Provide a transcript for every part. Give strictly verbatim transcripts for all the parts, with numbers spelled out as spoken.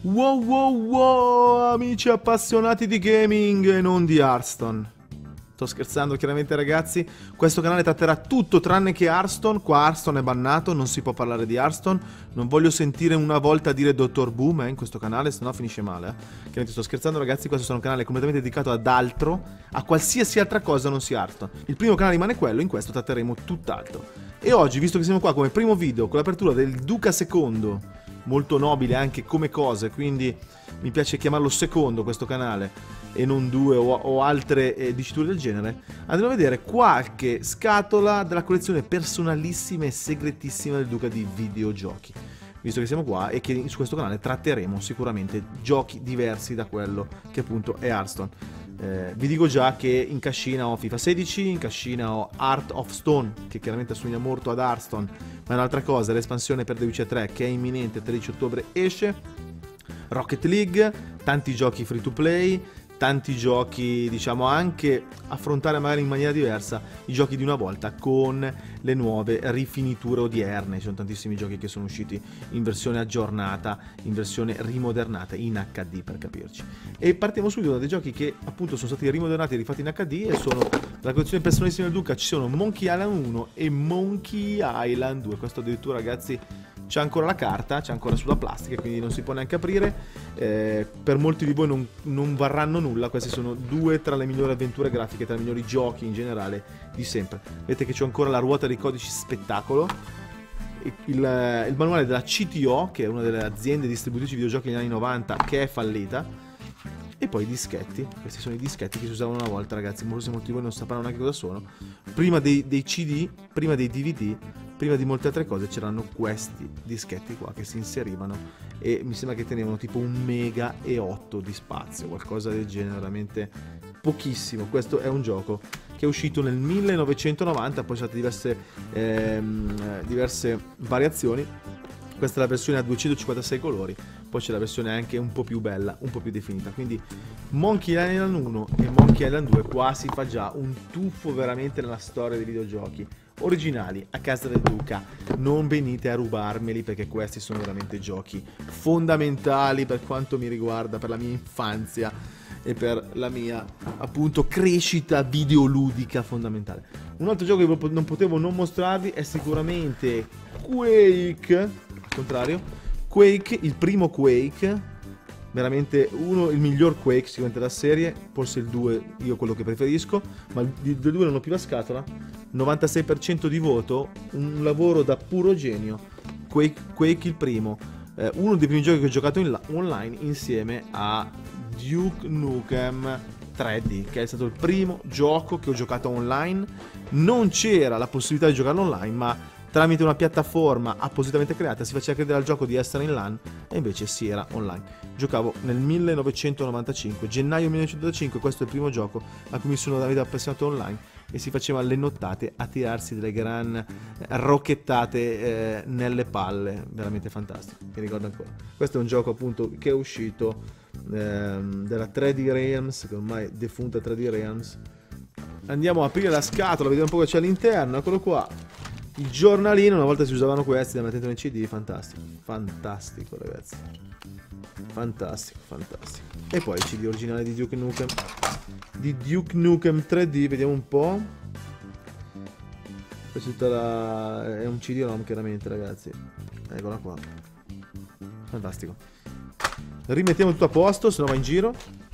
Wow wow wow, amici appassionati di gaming e non di Hearthstone. Sto scherzando chiaramente ragazzi, questo canale tratterà tutto tranne che Hearthstone. Qua Hearthstone è bannato, non si può parlare di Hearthstone. Non voglio sentire una volta dire Dottor Boom eh, in questo canale, sennò finisce male eh. Chiaramente sto scherzando ragazzi, questo è un canale completamente dedicato ad altro, a qualsiasi altra cosa non sia Hearthstone. Il primo canale rimane quello, in questo tratteremo tutt'altro. E oggi, visto che siamo qua come primo video con l'apertura del Duca secondo, molto nobile anche come cose, quindi mi piace chiamarlo secondo questo canale e non due o, o altre eh, diciture del genere, andremo a vedere qualche scatola della collezione personalissima e segretissima del Duca di videogiochi, visto che siamo qua e che su questo canale tratteremo sicuramente giochi diversi da quello che appunto è Hearthstone. Eh, vi dico già che in cascina ho FIFA sedici, in cascina ho Heart of Stone, che chiaramente assomiglia molto ad Hearthstone, ma è un'altra cosa, l'espansione per The Witcher tre che è imminente, tredici ottobre esce, Rocket League, tanti giochi free to play, tanti giochi, diciamo, anche affrontare magari in maniera diversa i giochi di una volta con le nuove rifiniture odierne. Ci sono tantissimi giochi che sono usciti in versione aggiornata, in versione rimodernata, in acca di per capirci. E partiamo subito da dei giochi che appunto sono stati rimodernati e rifatti in acca di e sono la collezione personalissima del Duca. Ci sono Monkey Island uno e Monkey Island due, questo addirittura ragazzi c'è ancora la carta, c'è ancora sulla plastica, quindi non si può neanche aprire. Eh, per molti di voi non, non varranno nulla, queste sono due tra le migliori avventure grafiche, tra i migliori giochi in generale di sempre. Vedete che c'è ancora la ruota dei codici spettacolo, il, il, il manuale della C T O, che è una delle aziende distributrici di videogiochi negli anni novanta, che è fallita. E poi i dischetti, questi sono i dischetti che si usavano una volta ragazzi, molti, molti di voi non sapranno neanche cosa sono. Prima dei, dei C D, prima dei D V D, prima di molte altre cose c'erano questi dischetti qua che si inserivano e mi sembra che tenevano tipo un mega e otto di spazio, qualcosa del genere, veramente pochissimo. Questo è un gioco che è uscito nel millenovecentonovanta, poi sono state diverse, ehm, diverse variazioni. Questa è la versione a duecentocinquantasei colori, poi c'è la versione anche un po' più bella, un po' più definita. Quindi Monkey Island uno e Monkey Island due, qua si fa già un tuffo veramente nella storia dei videogiochi originali a casa del Duca. Non venite a rubarmeli perché questi sono veramente giochi fondamentali per quanto mi riguarda, per la mia infanzia e per la mia appunto crescita videoludica fondamentale. Un altro gioco che non potevo non mostrarvi è sicuramente Quake, al contrario, Quake, il primo Quake, veramente uno, il miglior Quake sicuramente della serie, forse il due io quello che preferisco, ma il due non ho più la scatola, novantasei per cento di voto, un lavoro da puro genio. Quake, Quake il primo, eh, uno dei primi giochi che ho giocato in online insieme a Duke Nukem tre D, che è stato il primo gioco che ho giocato online. Non c'era la possibilità di giocarlo online, ma tramite una piattaforma appositamente creata si faceva credere al gioco di essere in LAN e invece si era online. Giocavo nel millenovecentonovantacinque, gennaio millenovecentonovantacinque, questo è il primo gioco a cui mi sono davvero appassionato online e si faceva le nottate a tirarsi delle gran rocchettate eh, nelle palle, veramente fantastico, mi ricordo ancora. Questo è un gioco appunto che è uscito ehm, della tre D Realms, che ormai è defunta tre D Realms. Andiamo a aprire la scatola, vediamo un po' che c'è all'interno, eccolo qua. Il giornalino, una volta si usavano questi da mettere nei C D, fantastico, fantastico ragazzi, fantastico, fantastico. E poi il C D originale di Duke Nukem, di Duke Nukem tre D, vediamo un po'. Questa è tutta la... è un C D ROM chiaramente ragazzi, eccola qua, fantastico. Rimettiamo tutto a posto, se no va in giro.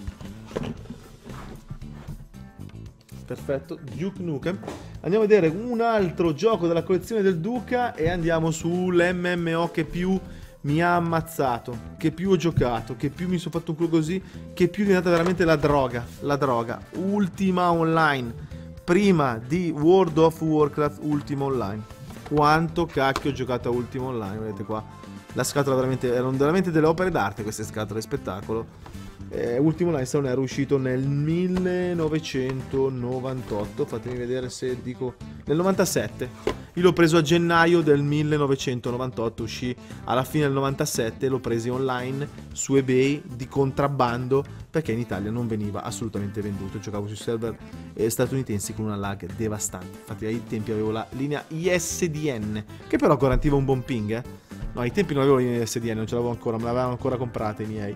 Perfetto, Duke Nukem. Andiamo a vedere un altro gioco della collezione del Duca e andiamo sull'M M O che più mi ha ammazzato, che più ho giocato, che più mi sono fatto un culo così, che più è diventata veramente la droga, la droga. Ultima Online, prima di World of Warcraft Ultima Online. Quanto cacchio ho giocato a Ultima Online, vedete qua. La scatola veramente, erano veramente delle opere d'arte queste scatole, spettacolo. Eh, Ultima Online era uscito nel millenovecentonovantotto, fatemi vedere se dico nel novantasette. Io l'ho preso a gennaio del millenovecentonovantotto, uscì alla fine del novantasette, l'ho preso online su eBay di contrabbando perché in Italia non veniva assolutamente venduto. Giocavo sui server eh, statunitensi con una lag devastante. Infatti ai tempi avevo la linea I S D N che però garantiva un buon ping, eh. No, ai tempi non avevo la linea S D N, non ce l'avevo ancora, me l'avevano ancora comprata i miei.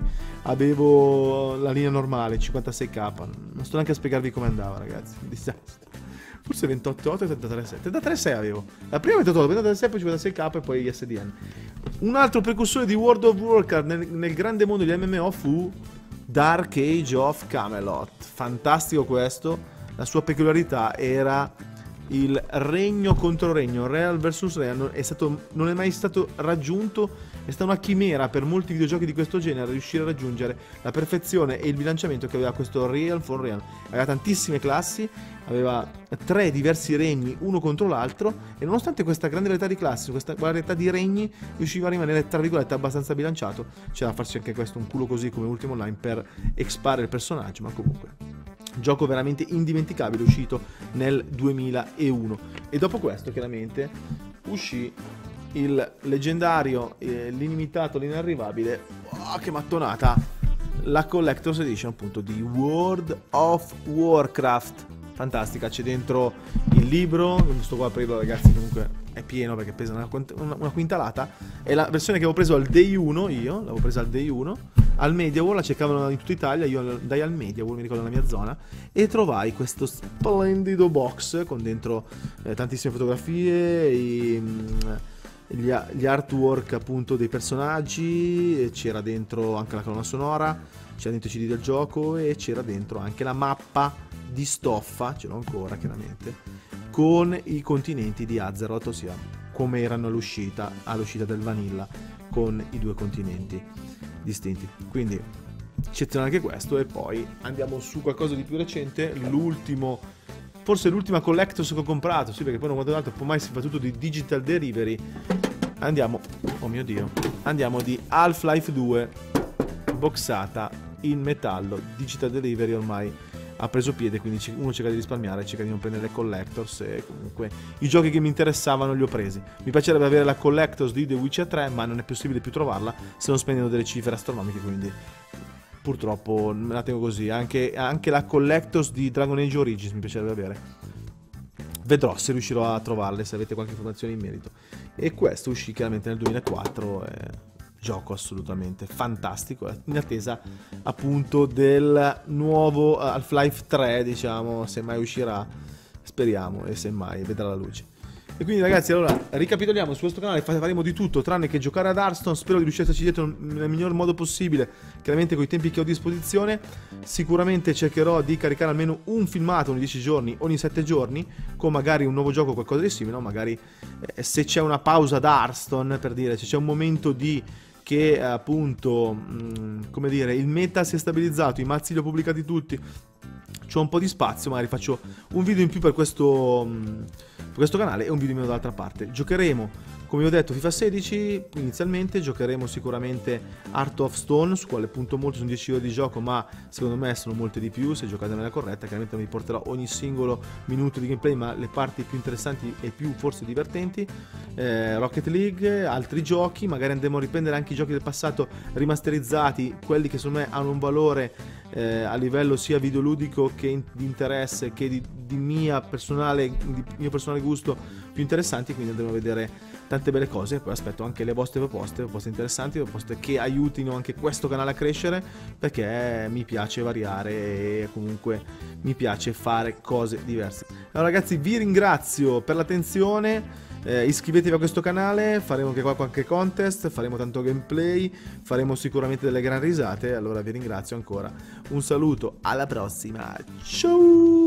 Avevo la linea normale, cinquantasei K. Non sto neanche a spiegarvi come andava, ragazzi. Un disastro. Forse ventotto otto e trentatré sei. trentatré sei avevo. La prima ventotto otto, trentatré sei, poi cinquantasei K e poi gli S D N. Un altro precursore di World of Warcraft nel, nel grande mondo degli M M O fu Dark Age of Camelot. Fantastico questo. La sua peculiarità era il regno contro regno, Real versus Real, è stato, non è mai stato raggiunto, è stata una chimera per molti videogiochi di questo genere riuscire a raggiungere la perfezione e il bilanciamento che aveva questo Real for Real. Aveva tantissime classi, aveva tre diversi regni uno contro l'altro e nonostante questa grande varietà di classi, questa varietà di regni, riusciva a rimanere tra virgolette abbastanza bilanciato. C'era da farsi anche questo un culo così come Ultima Online per expare il personaggio, ma comunque gioco veramente indimenticabile, uscito nel duemilauno. E dopo questo chiaramente uscì il leggendario, eh, l'illimitato, l'inarrivabile, oh, che mattonata, la Collector's Edition appunto di World of Warcraft. Fantastica, c'è dentro il libro, non sto qua a aprirlo ragazzi, comunque è pieno perché pesa una, una, una quintalata. È la versione che avevo preso al Day uno, io l'avevo presa al Day uno, al MediaWorld, la cercavano in tutta Italia, io andai al MediaWorld, mi ricordo nella mia zona, e trovai questo splendido box con dentro eh, tantissime fotografie, i, gli, gli artwork appunto dei personaggi, c'era dentro anche la colonna sonora, c'era dentro i C D del gioco e c'era dentro anche la mappa di stoffa, ce l'ho ancora chiaramente, con i continenti di Azeroth, ossia come erano all'uscita, all'uscita del Vanilla, con i due continenti distinti. Quindi eccezionale anche questo. E poi andiamo su qualcosa di più recente, l'ultimo, forse l'ultima Collector's che ho comprato, sì, perché poi non guardo altro, poi mai si fa tutto di Digital Delivery. Andiamo, oh mio dio, andiamo di Half-Life due, boxata in metallo. Digital Delivery ormai ha preso piede, quindi uno cerca di risparmiare, cerca di non prendere le Collectors, e comunque i giochi che mi interessavano li ho presi. Mi piacerebbe avere la Collectors di The Witcher tre, ma non è possibile più trovarla se non spendendo delle cifre astronomiche, quindi purtroppo me la tengo così. Anche, anche la Collectors di Dragon Age Origins mi piacerebbe avere. Vedrò se riuscirò a trovarle, se avete qualche informazione in merito. E questo uscì chiaramente nel duemilaquattro, e gioco assolutamente fantastico, in attesa appunto del nuovo Half-Life tre, diciamo, se mai uscirà, speriamo, e se mai vedrà la luce. E quindi ragazzi, allora ricapitoliamo, su questo canale faremo di tutto tranne che giocare ad Hearthstone. Spero di riuscirci dietro nel miglior modo possibile, chiaramente con i tempi che ho a disposizione. Sicuramente cercherò di caricare almeno un filmato ogni dieci giorni, ogni sette giorni, con magari un nuovo gioco o qualcosa di simile, no? Magari eh, se c'è una pausa da Hearthstone, per dire, se c'è un momento di che appunto, mh, come dire, il meta si è stabilizzato, i mazzi li ho pubblicati tutti, c'ho un po' di spazio, magari faccio un video in più per questo, mh, per questo canale e un video in meno dall'altra parte. Giocheremo, come vi ho detto, FIFA sedici inizialmente, giocheremo sicuramente Heart of Stone, su quale punto molto, sono dieci ore di gioco, ma secondo me sono molte di più se giocate nella corretta. Chiaramente non vi porterò ogni singolo minuto di gameplay, ma le parti più interessanti e più forse divertenti. eh, Rocket League, altri giochi, magari andremo a riprendere anche i giochi del passato rimasterizzati, quelli che secondo me hanno un valore eh, a livello sia videoludico che in, di interesse, che di, di mia personale, di mio personale gusto, più interessanti. Quindi andremo a vedere tante belle cose. Poi aspetto anche le vostre proposte, proposte interessanti, proposte che aiutino anche questo canale a crescere, perché mi piace variare e comunque mi piace fare cose diverse. Allora ragazzi, vi ringrazio per l'attenzione. Eh, iscrivetevi a questo canale, faremo anche qua qualche contest, faremo tanto gameplay, faremo sicuramente delle gran risate. Allora vi ringrazio ancora, un saluto, alla prossima, ciao!